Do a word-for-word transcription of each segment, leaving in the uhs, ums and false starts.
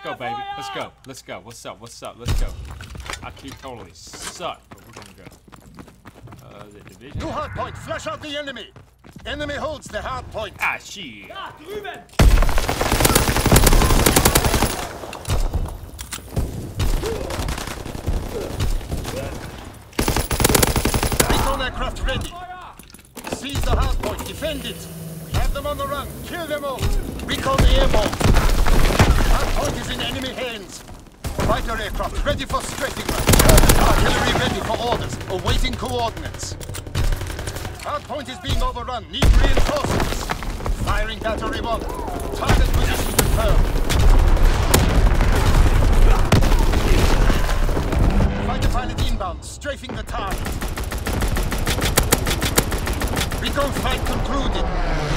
go, baby. Let's go. Let's go. What's up? What's up? Let's go. I keep totally suck, but we're gonna go. Uh, the division. New hard point. Flush out the enemy. Enemy holds the hard point. Ah, shit. Da drüben. Recon aircraft ready. Seize the hard point. Defend it. Have them on the run. Kill them all. Recon airborne. Hard point is in enemy hands. Fighter aircraft ready for strafing run. Artillery ready for orders. Awaiting coordinates. Hard point is being overrun. Need reinforcements. Firing battery one. Target position confirmed. Fighter pilot inbound. Strafing the target. Recon flight concluded.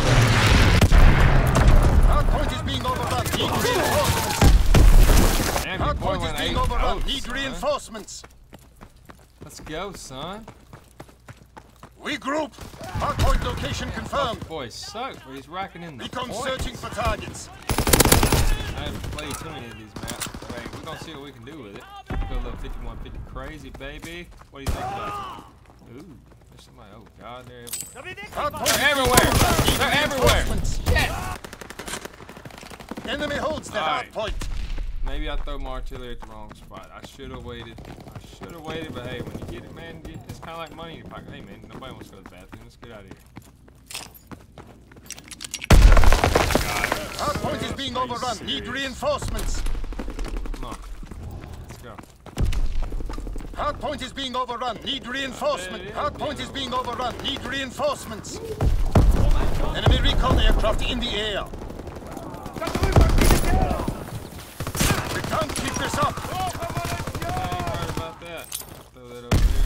Hard point is being overrun. Need reinforcements. Damn, Hard point is being overrun. Oh, Need son. reinforcements. Let's go, son. Regroup. Hard point location confirmed. Oh, boy, sucks, but he's racking in the Recon points. searching for targets. I haven't played too many of these maps. But hey, we're gonna see what we can do with it. Go a little fifty-one fifty crazy, baby. What do you think about it? Ooh, there's somebody. Oh God, they're everywhere. Hard point They're everywhere. They're everywhere. Reinforcements. Enemy holds the All hard right. point. Maybe I throw my artillery at the wrong spot. I should have waited. I should have waited, but hey, when you get it, man, get, it's kind of like money in your pocket. Hey, man, nobody wants to go to the bathroom. Let's get out of here. Hard point is being overrun. Need reinforcements. Come on. Let's go. Hard point is being overrun. Need reinforcement. yeah, Hard yeah. point is being overrun. Need reinforcements. Enemy recon aircraft in the air. We can't keep this up. I ain't heard about that. Throw that over here.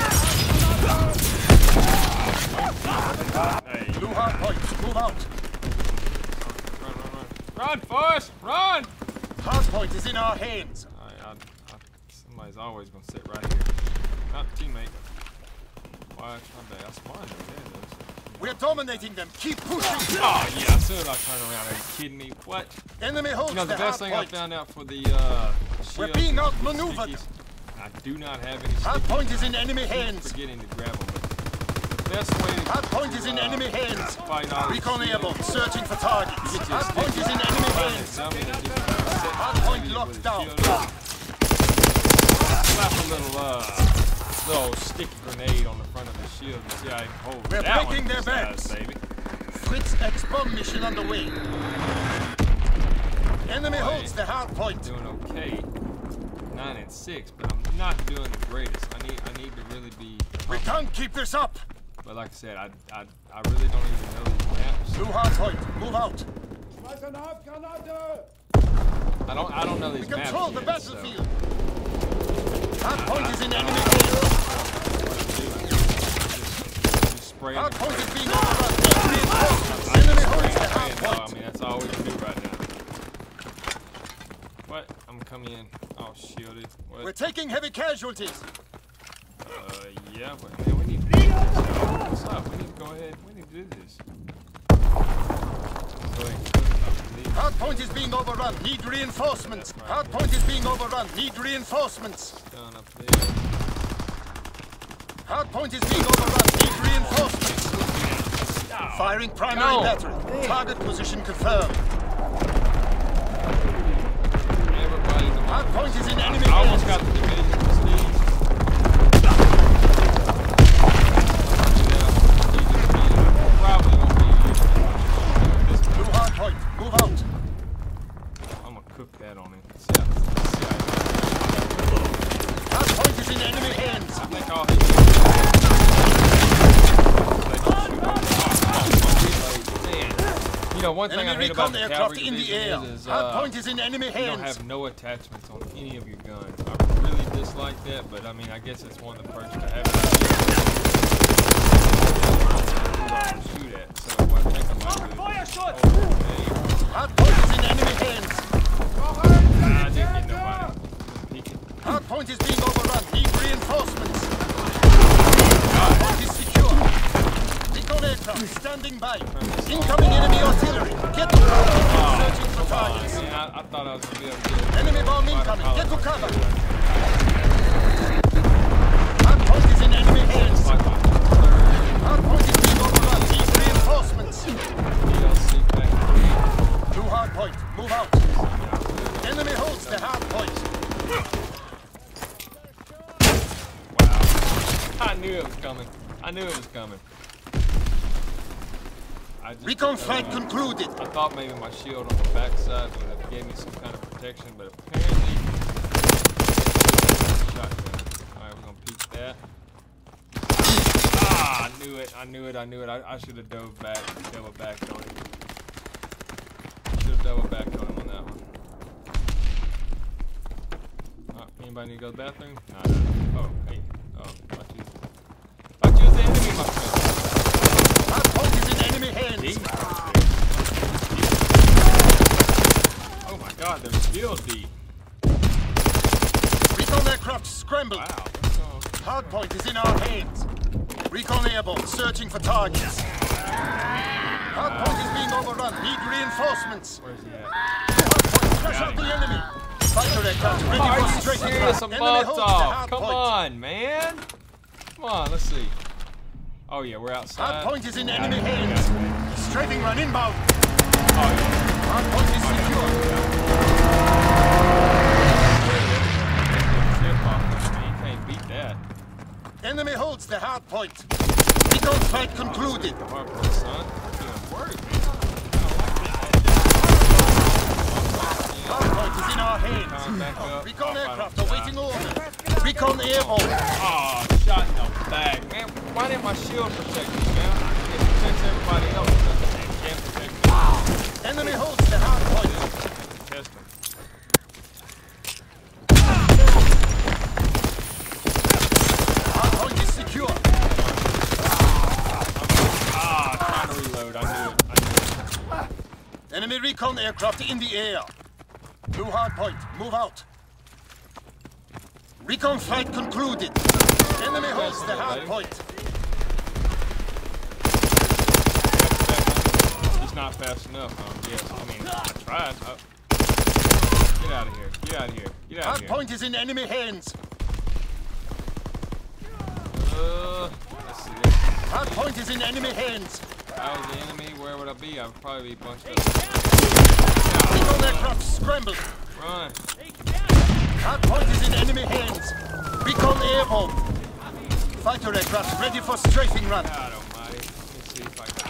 Hey, New hard point. Move out. run, run, run. Run, Forrest! Run! Hard point is in our hands. I, I, I, somebody's always gonna sit right here. Not teammate. Why? My bad. I spawned over there, though. We're dominating them. Keep pushing. Oh yeah, as soon as I turn around, are you kidding me? What? Enemy holds You know, the the best hard thing I point. found out for the uh, We're shields being and outmaneuvered. stickies, I do not have any Hard stickies. point is in enemy I keep hands. forgetting to grab them. But the best way to Hard point is in uh, enemy hands. fight all these Recon shields airborne. Searching for targets. is get you a Hard point sticky. is in enemy Find a hands. dummy that gives you a set Hard point speed locked with a down. shield. Slap a little uh, little sticky grenade on the front of the shield and see how I can hold We're that breaking one their size, backs. baby. Fritz X-bomb mission underway. Enemy Boy. holds the hard point. Doing okay, nine and six, but I'm not doing the greatest. I need, I need to really be. We can't keep this up. But like I said, I, I, I really don't even know these maps. New hard point. Move out. I don't, I don't know We these maps control the yet, battlefield. So Hard point is in I enemy don't know hands. what to do. Just, just spray Hard them. point is being overrun. Need reinforcements. Enemy holds the hard No, I point. mean that's all we can do right now. What? I'm coming in. Oh, shielded. What? We're taking heavy casualties. Uh, yeah, but man, we need to do this. What's up? We need to go ahead. We need to do this. Go ahead and cook it up, please. Hard point is being overrun. Need reinforcements. Hard point is being overrun. Need reinforcements. Down up there. Hard point is being overrun. Need reinforcements. Firing primary Go. battery. Target position confirmed. Everybody's the Hard point is in enemy I almost got hands. the division prestige. Probably won't be this New hard point. Move out. I'm gonna cook that on him. See how, see how Hard point is in enemy hands. I think all he Man, you know, one thing I Enemy hate about recon the aircraft cavalry in the division air. is, is Hard uh, point is in enemy you don't hands. have no attachments on any of your guns. I really dislike that, but I mean, I guess it's one of the perks to have it. Shoot at, so I think I might do it. Hard point is in enemy hands. Nah, I didn't get nobody. Peeking. Hard point is being overrun. Need reinforcements. Hard point is secure. Recon aircraft. Standing by. Incoming enemy artillery. Get to cover. Searching for targets. Man, I, I thought I was gonna be able to get Enemy bomb incoming. Get to cover. Hardpoint is in enemy hands. Hardpoint is being overrun. Need reinforcements. D L C back. New hardpoint. Move out. Enemy holds the hardpoint. Wow. I knew it was coming. I knew it was coming. I just Recon didn't flight know. concluded. I thought maybe my shield on the backside would have gave me some kind of protection, but apparently shotgun. Alright, we're gonna peek that. Ah, I knew it, I knew it, I knew it. I, I should have dove back, double back on him. Should have double back on him on that one. Oh, anybody need to go to the bathroom? Nah, no. Oh, hey. Oh, thought you, thought you was the enemy, my friend. Hardpoint is in enemy hands. D? Oh my god, there's still D. Recon aircraft scrambled. Wow. Hardpoint is in our hands. Recon airborne, searching for targets. Hardpoint is being overrun. Need reinforcements. Where's he at? Hardpoint, flush out the enemy. Fighter aircraft ready Are for you straight serious? A enemy butt holds the off. Come hardpoint. on, man. Come on, let's see. Oh yeah, we're outside. Hardpoint is in enemy hands. Strafing run inbound. Oh yeah. Hardpoint is secure. You can't beat that. Enemy holds the hardpoint. Recon flight concluded. The hardpoint, son. You're doing work, man. Hardpoint is in our hands. Come back up. Recon Oh, aircraft I don't awaiting die. order. Recon airborne. Oh, shot in the back, man. Why didn't my shield protect me, man? It protects everybody else. It can't protect me. Enemy holds the hardpoint. Test him. Hardpoint is secure. Ah, trying to reload. I knew it. I knew it. Enemy recon aircraft in the air. New hardpoint. Move out. Recon flight concluded. Enemy holds the hardpoint. He's not fast enough, um, yes. I mean, I tried. Oh. Get out of here. Get out of here. Get out of here. Hardpoint is in enemy hands. Uh, let's see this. Hardpoint is in enemy hands. If I was the enemy, where would I be? I would probably be bunched up. Recon aircraft scrambled. Run. Hardpoint is in enemy hands. Recon airborne. Fighter aircraft ready for strafing run. God almighty. Let me see if I can.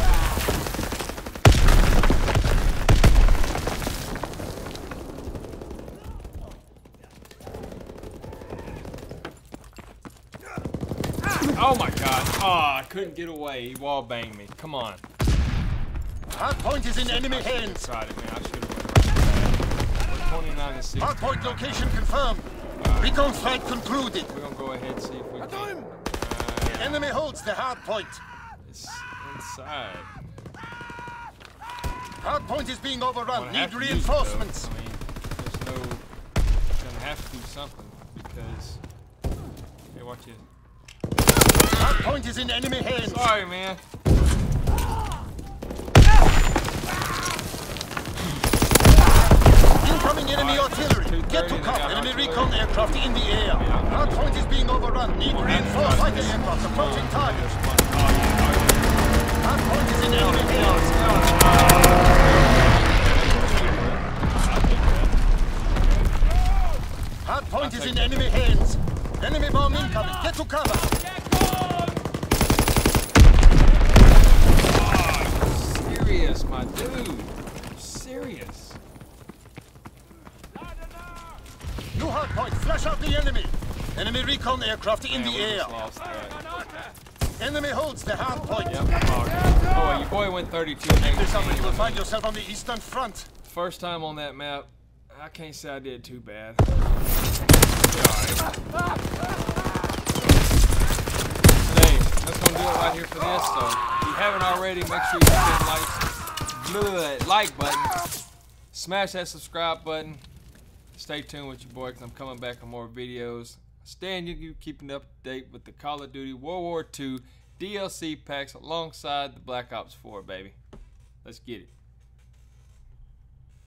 Oh my god. Oh, I couldn't get away. He wall banged me. Come on. Hardpoint is in enemy hands. Tried it, man. I should have went right. twenty-nine and six. Hardpoint location confirmed. Recon flight concluded. We're gonna go ahead and see if we can. Uh, Enemy holds the hardpoint. it's inside. Hardpoint is being overrun. Gonna Need have to use it, reinforcements. though. I mean, there's no. Gonna have to do something because. Hey, watch it. Hardpoint is in enemy hands. Sorry, man. Incoming enemy artillery. Get to cover. Enemy recon aircraft in the air. Hardpoint is being overrun. Need reinforced fighter aircraft approaching target. Hardpoint is in enemy hands. Hardpoint is in enemy hands. Enemy bomb incoming. Get to cover. Serious, my dude. Serious. New hardpoint. Flash out the enemy. Enemy recon aircraft in Man, the we air. just lost that. Enemy holds the hardpoint. Yep. Oh, oh, your boy went thirty-two and There's something eighteen. you'll find yourself on the eastern front. First time on that map. I can't say I did too bad. Hey, that's gonna do it right here for this. So if you haven't already, make sure you hit that like, like button, smash that subscribe button. Stay tuned with your boy, cause I'm coming back with more videos. Staying you keeping up to date with the Call of Duty World War Two D L C packs alongside the Black Ops four, baby. Let's get it.